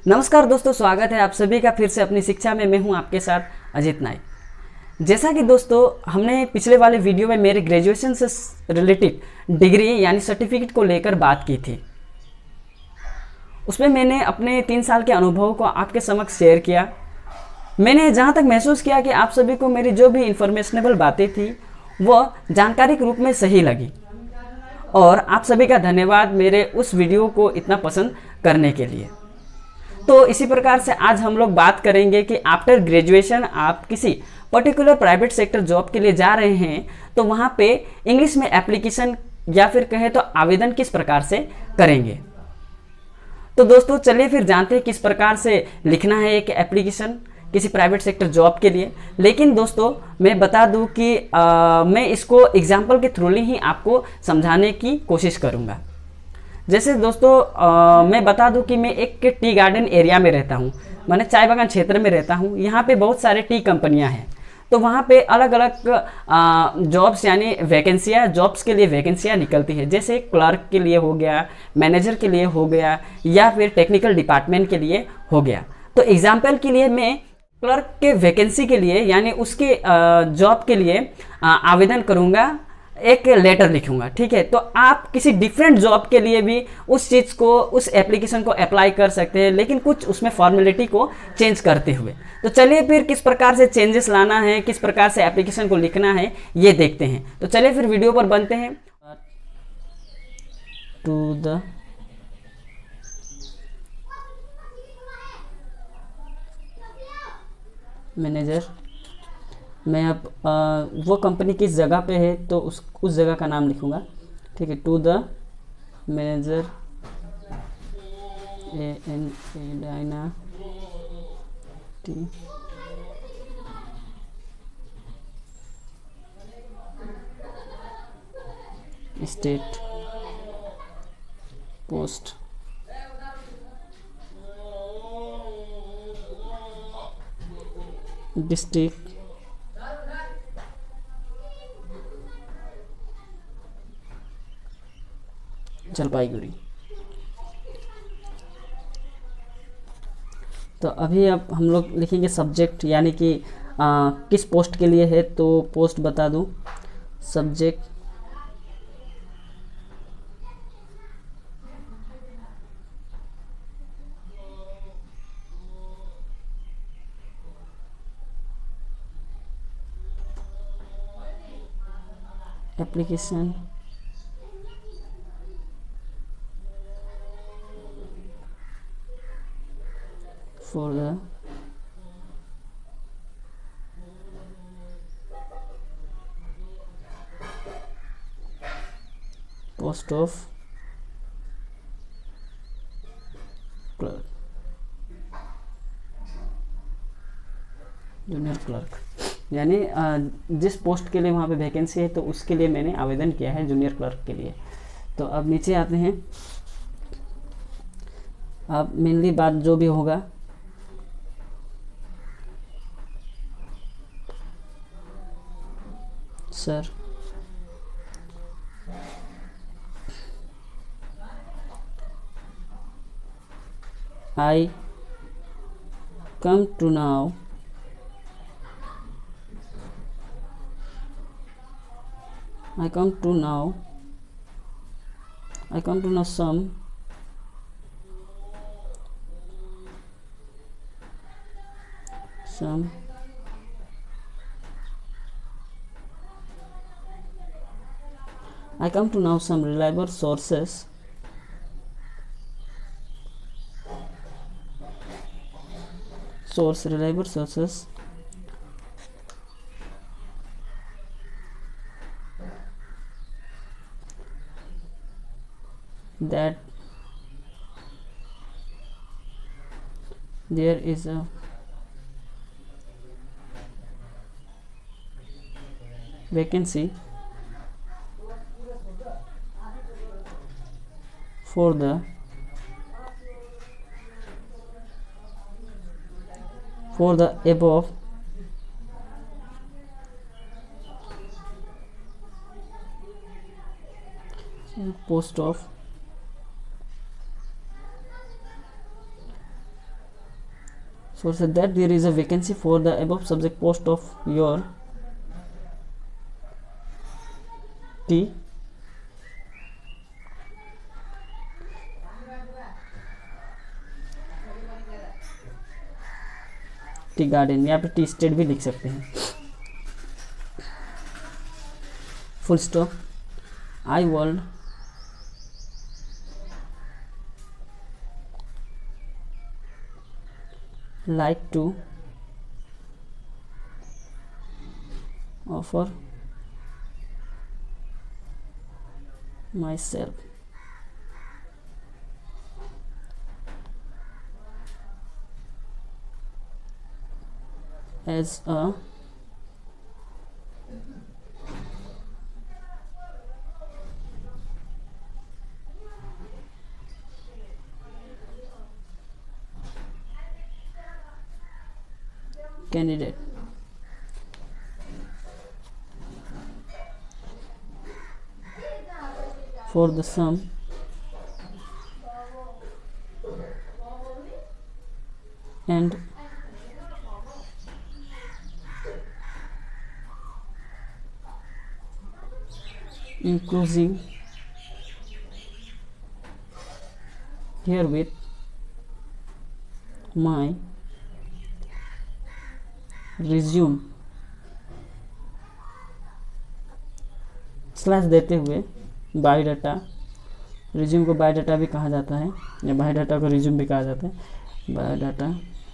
नमस्कार दोस्तों, स्वागत है आप सभी का फिर से अपनी शिक्षा में। मैं हूं आपके साथ अजित नाइक। जैसा कि दोस्तों हमने पिछले वाले वीडियो में मेरे ग्रेजुएशन से रिलेटेड डिग्री यानी सर्टिफिकेट को लेकर बात की थी। उसमें मैंने अपने 3 साल के अनुभव को आपके समक्ष शेयर किया। मैंने जहां तक महसूस किया कि आप सभी को मेरी जो भी इंफॉर्मेशनेबल बातें थी वह जानकारी के रूप में सही लगी, और आप सभी का धन्यवाद मेरे उस वीडियो को इतना पसंद करने के लिए। तो इसी प्रकार से आज हम लोग बात करेंगे कि आफ्टर ग्रेजुएशन आप किसी पर्टिकुलर प्राइवेट सेक्टर जॉब के लिए जा रहे हैं तो वहां पे इंग्लिश में एप्लीकेशन या फिर कहे तो आवेदन किस प्रकार से करेंगे। तो दोस्तों चलिए फिर जानते हैं किस प्रकार से लिखना है एक एप्लीकेशन किसी प्राइवेट सेक्टर जॉब के लिए। लेकिन दोस्तों मैं बता दूं कि मैं इसको एग्जाम्पल के थ्रू ही आपको समझाने की कोशिश करूंगा। जैसे दोस्तों मैं बता दूं कि मैं एक टी गार्डन एरिया में रहता हूं, मैंने चाय बागान क्षेत्र में रहता हूं। यहाँ पे बहुत सारे टी कंपनियां हैं, तो वहाँ पे अलग अलग जॉब्स यानी वैकेंसियाँ, जॉब्स के लिए वैकेंसियाँ निकलती है। जैसे क्लर्क के लिए हो गया, मैनेजर के लिए हो गया, या फिर टेक्निकल डिपार्टमेंट के लिए हो गया। तो एग्जाम्पल के लिए मैं क्लर्क के वैकेंसी के लिए यानी उसके जॉब के लिए आवेदन करूँगा, एक लेटर लिखूंगा, ठीक है। तो आप किसी डिफरेंट जॉब के लिए भी उस चीज़ को, उस एप्लीकेशन को अप्लाई कर सकते हैं, लेकिन कुछ उसमें फॉर्मेलिटी को चेंज करते हुए। तो चलिए फिर किस प्रकार से चेंजेस लाना है, किस प्रकार से एप्लीकेशन को लिखना है, ये देखते हैं। तो चलिए फिर वीडियो पर बनते हैं। टू द मैनेजर, मैं अब वो कंपनी किस जगह पे है तो उस जगह का नाम लिखूंगा, ठीक है। To the manager, Diana tea estate post district Jalpaiguri. तो अभी अब हम लोग लिखेंगे सब्जेक्ट, यानी कि किस पोस्ट के लिए है, तो पोस्ट बता दूं, subject application for the post of clerk, junior clerk, यानी जिस पोस्ट के लिए वहाँ पे वैकेंसी है तो उसके लिए मैंने आवेदन किया है, जूनियर क्लर्क के लिए। तो अब नीचे आते हैं। अब मेनली बात जो भी होगा, sir I come to know some reliable sources that there is a vacancy for the above post of So said that there is a vacancy for the above subject post of your tea garden, यहाँ पे tea estate भी लिख सकते हैं। Full stop. I would like to offer myself as a candidate for the sum and including herewith my resume slash देते हुए biodata, resume को biodata भी कहा जाता है या बायोडाटा को रिज्यूम भी कहा जाता है। Biodata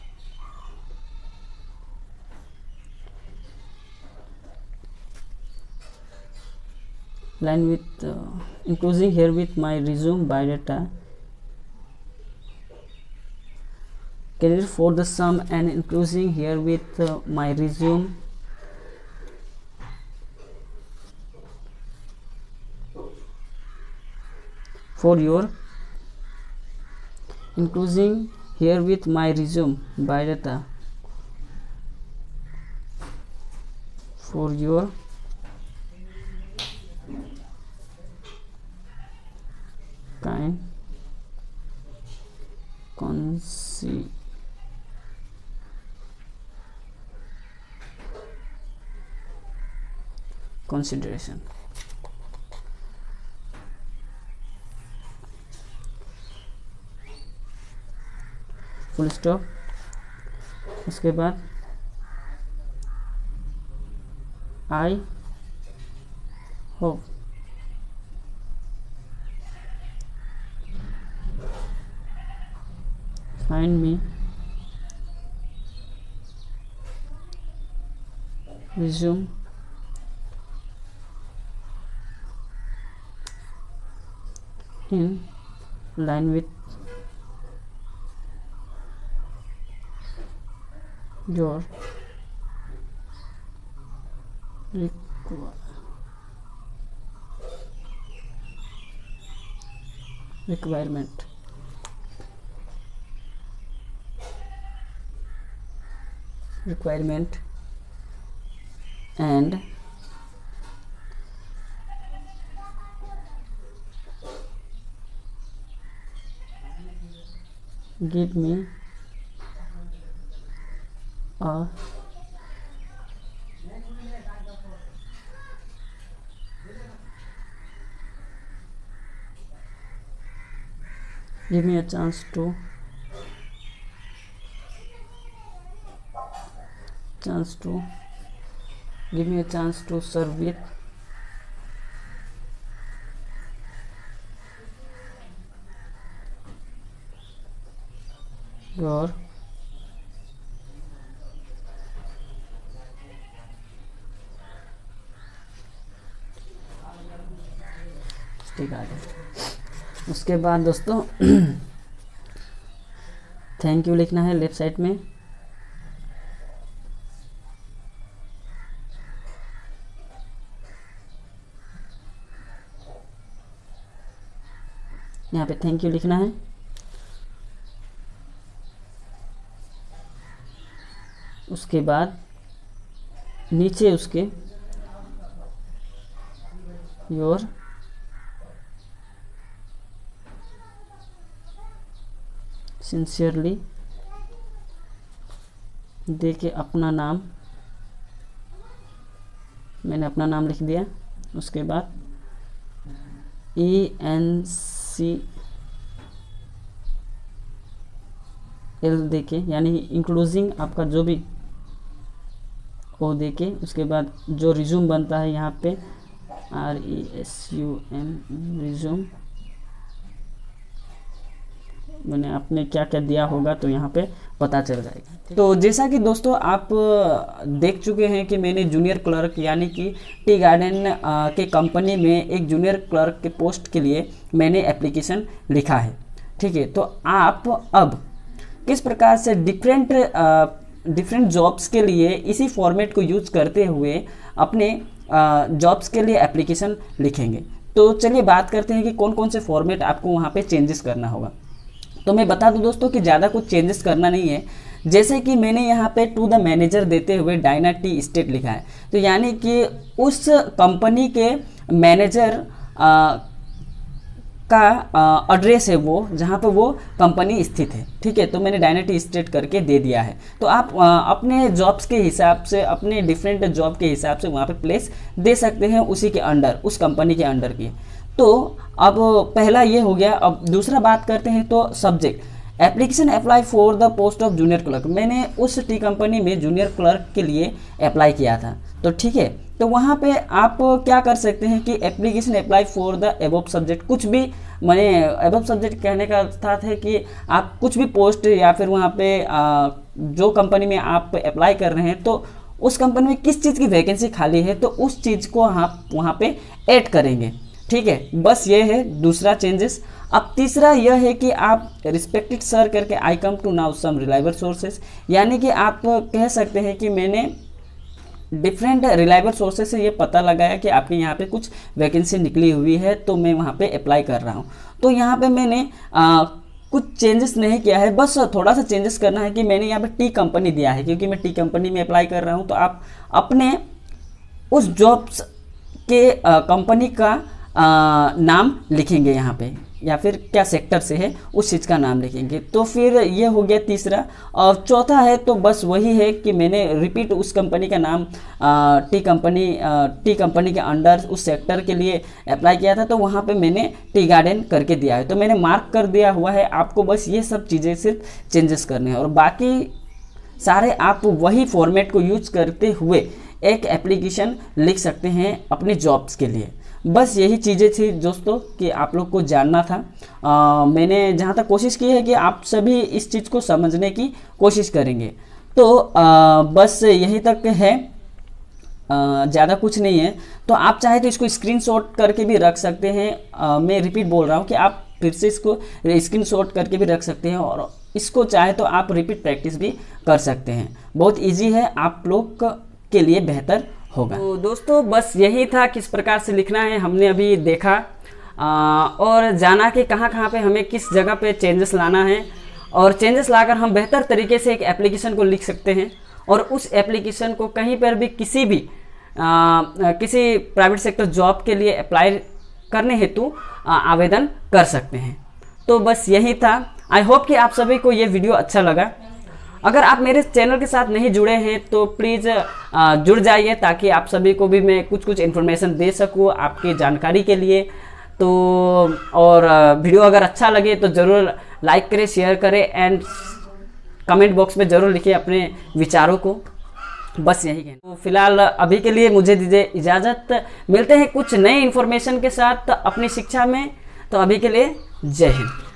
line with including herewith my resume biodata candidate for the sum and including here with my resume for your including here with my resume biodata for your kind consideration। Full stop. उसके बाद I hope find me resume in line with your requirement and give me a chance to give me a chance to serve with your ठीक है। उसके बाद दोस्तों thank you लिखना है left side में। यहाँ पे थैंक यू लिखना है। उसके बाद नीचे उसके योर sincerely दे के अपना नाम, मैंने अपना नाम लिख दिया। उसके बाद ENCL दे के, यानी इंक्लूजिंग आपका जो भी ओ दे के, उसके बाद जो रिज्यूम बनता है यहाँ पे RESUM रिज्यूम, मैंने आपने क्या क्या दिया होगा तो यहाँ पे पता चल जाएगा। तो जैसा कि दोस्तों आप देख चुके हैं कि मैंने जूनियर क्लर्क यानी कि टी गार्डन के कंपनी में एक जूनियर क्लर्क के पोस्ट के लिए मैंने एप्लीकेशन लिखा है। ठीक है, तो आप अब किस प्रकार से डिफरेंट जॉब्स के लिए इसी फॉर्मेट को यूज करते हुए अपने जॉब्स के लिए एप्लीकेशन लिखेंगे। तो चलिए बात करते हैं कि कौन कौन से फॉर्मेट आपको वहाँ पे चेंजेस करना होगा। तो मैं बता दूं दोस्तों कि ज़्यादा कुछ चेंजेस करना नहीं है। जैसे कि मैंने यहाँ पे टू द मैनेजर देते हुए डायना टी स्टेट लिखा है, तो यानी कि उस कंपनी के मैनेजर का एड्रेस है वो, जहाँ पे वो कंपनी स्थित है। ठीक है, तो मैंने डायना टी स्टेट करके दे दिया है। तो आप अपने जॉब्स के हिसाब से, अपने डिफरेंट जॉब के हिसाब से वहाँ पे प्लेस दे सकते हैं उसी के अंडर, उस कंपनी के अंडर की। तो अब पहला ये हो गया। अब दूसरा बात करते हैं तो subject, application apply for the post of junior clerk, मैंने उस टी कंपनी में जूनियर क्लर्क के लिए अप्लाई किया था। तो ठीक है, तो वहाँ पे आप क्या कर सकते हैं कि application apply for the above subject, कुछ भी, मैंने एबव सब्जेक्ट कहने का अर्थ है कि आप कुछ भी पोस्ट या फिर वहाँ पे जो कंपनी में आप अप्लाई कर रहे हैं तो उस कंपनी में किस चीज़ की वैकेंसी खाली है तो उस चीज़ को आप वहाँ पे ऐड करेंगे। ठीक है, बस ये है दूसरा चेंजेस। अब तीसरा यह है कि आप रिस्पेक्टेड सर करके I come to now some reliable sources, यानी कि आप कह सकते हैं कि मैंने डिफरेंट रिलायबल सोर्सेस से ये पता लगाया कि आपके यहाँ पे कुछ वैकेंसी निकली हुई है, तो मैं वहाँ पे अप्लाई कर रहा हूँ। तो यहाँ पे मैंने कुछ चेंजेस नहीं किया है, बस थोड़ा सा चेंजेस करना है कि मैंने यहाँ पे टी कंपनी दिया है, क्योंकि मैं टी कंपनी में अप्लाई कर रहा हूँ। तो आप अपने उस जॉब्स के कंपनी का नाम लिखेंगे यहाँ पे, या फिर क्या सेक्टर से है उस चीज़ का नाम लिखेंगे। तो फिर ये हो गया तीसरा। और चौथा है तो बस वही है कि मैंने रिपीट उस कंपनी का नाम टी कंपनी के अंडर उस सेक्टर के लिए अप्लाई किया था, तो वहाँ पे मैंने टी गार्डन करके दिया है, तो मैंने मार्क कर दिया हुआ है। आपको बस ये सब चीज़ें सिर्फ चेंजेस करने हैं और बाकी सारे आप वही फॉर्मेट को यूज करते हुए एक एप्लीकेशन लिख सकते हैं अपने जॉब्स के लिए। बस यही चीज़ें थी दोस्तों कि आप लोग को जानना था। मैंने जहाँ तक कोशिश की है कि आप सभी इस चीज़ को समझने की कोशिश करेंगे। तो बस यही तक है, ज़्यादा कुछ नहीं है। तो आप चाहे तो इसको स्क्रीनशॉट करके भी रख सकते हैं। मैं रिपीट बोल रहा हूँ कि आप फिर से इसको स्क्रीनशॉट करके भी रख सकते हैं और इसको चाहे तो आप रिपीट प्रैक्टिस भी कर सकते हैं। बहुत ईजी है, आप लोग के लिए बेहतर होगा। तो दोस्तों बस यही था, किस प्रकार से लिखना है हमने अभी देखा और जाना कि कहाँ कहाँ पे हमें किस जगह पे चेंजेस लाना है, और चेंजेस लाकर हम बेहतर तरीके से एक एप्लीकेशन को लिख सकते हैं और उस एप्लीकेशन को कहीं पर भी किसी प्राइवेट सेक्टर जॉब के लिए अप्लाई करने हेतु आवेदन कर सकते हैं। तो बस यही था। आई होप कि आप सभी को ये वीडियो अच्छा लगा। अगर आप मेरे चैनल के साथ नहीं जुड़े हैं तो प्लीज़ जुड़ जाइए, ताकि आप सभी को भी मैं कुछ इन्फॉर्मेशन दे सकूँ आपकी जानकारी के लिए। तो और वीडियो अगर अच्छा लगे तो ज़रूर लाइक करें, शेयर करें एंड कमेंट बॉक्स में ज़रूर लिखिए अपने विचारों को। बस यही है। तो फिलहाल अभी के लिए मुझे दीजिए इजाज़त। मिलते हैं कुछ नए इन्फॉर्मेशन के साथ अपनी शिक्षा में। तो अभी के लिए जय हिंद।